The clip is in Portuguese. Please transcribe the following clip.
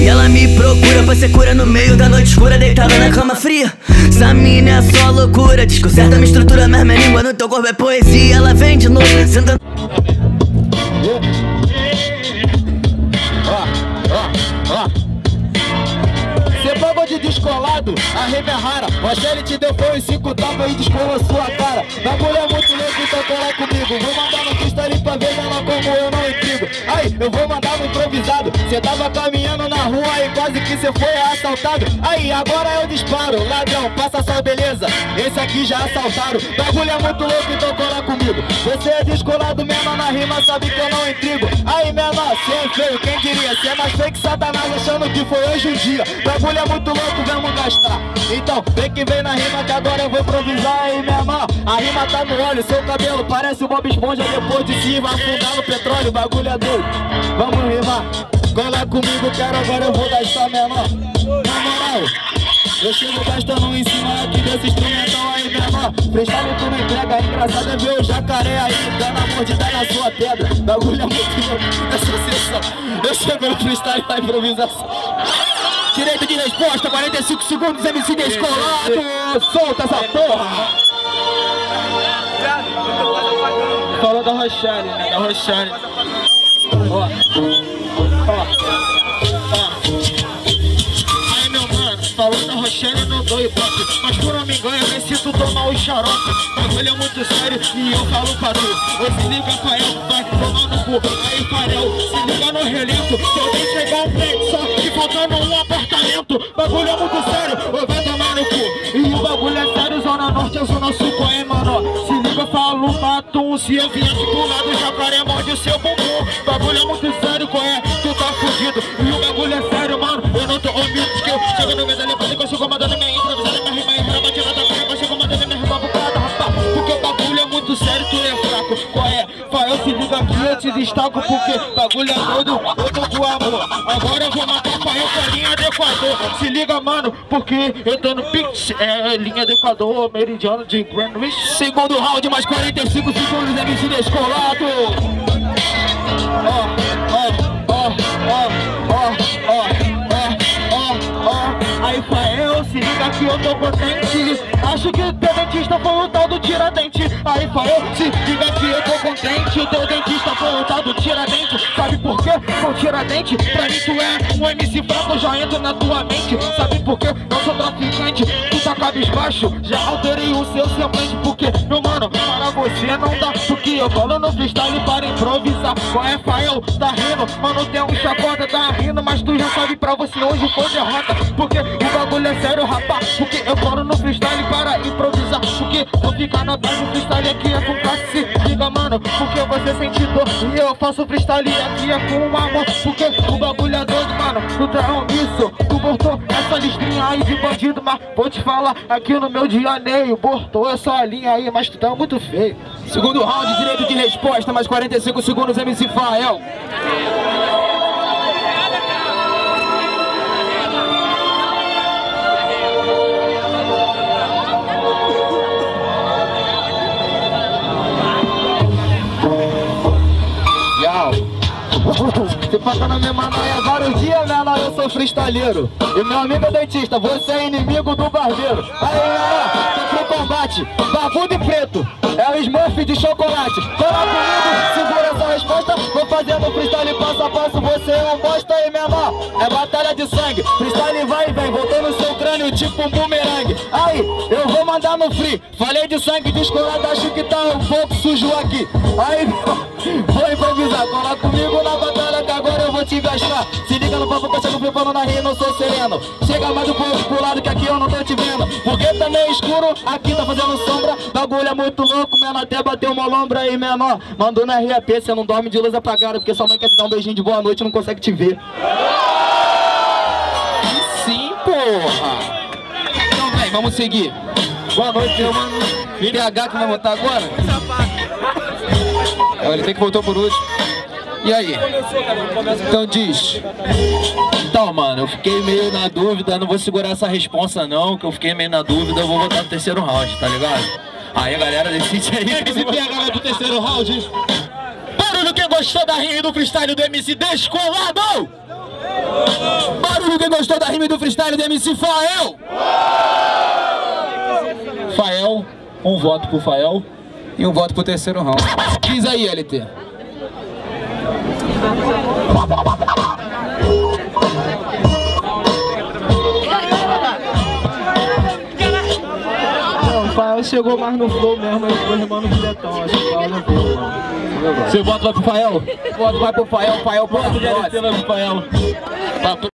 E ela me procura pra ser cura no meio da noite escura, deitada na cama fria. Essa mina é só loucura, desconcerta minha estrutura, mas minha língua no teu corpo é poesia. Ela vem de novo, sentando. Cê pagou de descolado, a rima é rara. Rochelle te deu foi 5 tapas e descolou sua cara. Bagulho é muito louco, então cola comigo. Vou mandar no freestyle pra ver ela como eu não intrigo. Aí, eu vou mandar no improvisado. Cê tava caminhando na rua e quase que cê foi assaltado. Aí, agora eu disparo. Ladrão, passa só beleza. Esse aqui já assaltaram. Bagulho é muito louco, então cola comigo. Você é descolado, menor na rima, sabe que eu não intrigo. Aí, menor, cê é feio, quem diria? Cê é mais feio que Satanás, achando que foi hoje um dia. Bagulho é muito louco, vamos gastar. Então, vem que vem na rima que agora eu vou improvisar. Aí, minha irmã, a rima tá no óleo. Seu cabelo parece o Bob Esponja depois de se afundar no petróleo. Bagulho é doido, vamos rimar. Cola comigo, quero agora eu vou gastar, menor. Na moral, eu chego gastando em cima aqui desse instrumental aí, menor. Freestyle tu não entrega, engraçado é ver o jacaré aí dando a mordida na sua pedra. Bagulho é muito louco nessa sessão. Eu chego no freestyle da improvisação. Direito de resposta, 45 segundos, MC Descolado. Solta essa porra. Falou da Rochelle, né? Da Rochelle. Ó. Aí, meu mano, falou da Rochelle, não dou ibope. Mas por não me engano, eu necessito tomar o xarope. Bagulho é muito sério e eu falo pra tu. Ô, se liga, Fael, vai tomar no cu. Aí, Farel, se liga no relento. Eu nem chegar um prédio só que faltando um apartamento. Bagulho é muito sério, ô, vai tomar no cu. E o bagulho é sério, Zona Norte é Zona Sul, qual é, mano? Se liga, eu falo mato. Se eu vier aqui pro lado, jacaré morde o seu bumbum. Bagulho é muito sério, qual é? Tu tá fudido. E o bagulho é sério, mano. Eu não tô omitindo que eu chego no meio da levada e consigo mandando minha improvisada, minha rima e rima batida da cara, mas chego mandando minha rima bocada, rapaz. Porque o bagulho é muito sério, tu é fraco. Qual é? Fael, se liga aqui, eu te destaco, porque bagulho é doido, eu tô com amor. Agora eu vou matar o Fael com a linha do Equador. Se liga, mano, porque eu tô no Pix, linha do Equador, meridiano de Greenwich. Segundo round, mais 45 segundos, MC Descolado. Aí, Fael, se liga que eu tô contente. Acho que o teu dentista foi o tal do Tiradente. Aí, Fael, se liga que eu tô contente. O teu dentista foi o tal do Tiradente. Sabe por quê? Com Tiradente, pra mim tu é um MC fraco, eu já entro na tua mente. Sabe por quê? Eu sou traficante. Tu tá cabisbaixo, já alterei o seu semblante. Porque, meu mano, para você não dá. Porque eu colo no freestyle para improvisar. Qual é, Fael? Tá rindo? Mano, tem um chacota, tá rindo. Mas tu já sabe, pra você hoje foi derrota. Porque o bagulho é sério, rapaz. Porque eu colo no freestyle para improvisar. Porque vou ficar na base, o freestyle aqui é com classe. Se liga, mano, porque você sente dor. E eu faço freestyle aqui é com amor. Porque o bagulho é doido, mano. Tu tá omisso, tu botou essa listrinha aí de bandido. Mas vou te falar, aqui no meu Janeiro botou essa linha aí, mas tu tá muito feio. Segundo round, direito de resposta, mais 45 segundos, MC Fael. Você passa na mesma noia vários dias, menor, eu sou freestyleiro. E meu amigo é dentista, você é inimigo do barbeiro. Aí, menor, tô pro combate, barbudo e preto, é o Smurf de chocolate. Cola comigo, segura essa resposta. Vou fazendo freestyle passo a passo, você é um bosta. Aí, menor, é batalha de sangue. Freestyle vai e vem, voltou no seu crânio tipo um bumerangue. Aí, eu vou mandar no free. Falei de sangue descolado, acho que tá um pouco sujo aqui. Aí, vou improvisar, cola comigo na batalha que agora eu vou te gastar. Se liga no papo que eu chego flipando na rima, eu sou sereno. Chega mais um pouco pro lado que aqui eu não tô te vendo. Porque tá meio escuro, aqui tá fazendo sombra. Bagulho é muito louco, menor, até bateu uma lombra aí, menor. Mandou na RAP, você não dorme de luz apagada, porque sua mãe quer te dar um beijinho de boa noite e não consegue te ver. Sim, porra. Então vem, vamos seguir. Boa noite, meu mano. PH que vai montar agora? Ele tem que voltar por último. E aí? Então diz. Então, mano, eu fiquei meio na dúvida. Não vou segurar essa responsa não, que eu fiquei meio na dúvida. Eu vou voltar no terceiro round, tá ligado? Aí, galera, decide aí. Quem é que se pega do terceiro round? Barulho quem gostou da rima e do freestyle do MC Descolado! Barulho! comigo quem gostou da rima e do freestyle do MC Fael. Fael, um voto pro Fael e um voto pro terceiro round. Diz aí, LT. O Fael chegou mais no flow mesmo, ele ficou rimando no diretão. Acho que o Fael levou, mano. Seu voto vai pro Fael? O voto vai pro Fael, Fael pro LT vai pro Fael.